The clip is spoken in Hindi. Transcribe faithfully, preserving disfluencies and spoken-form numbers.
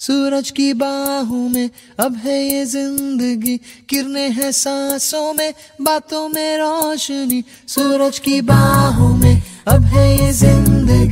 सूरज की बाहों में अब है ये जिंदगी, किरणें हैं सांसों में, बातों में रोशनी। सूरज की बाहों में अब है ये जिंदगी।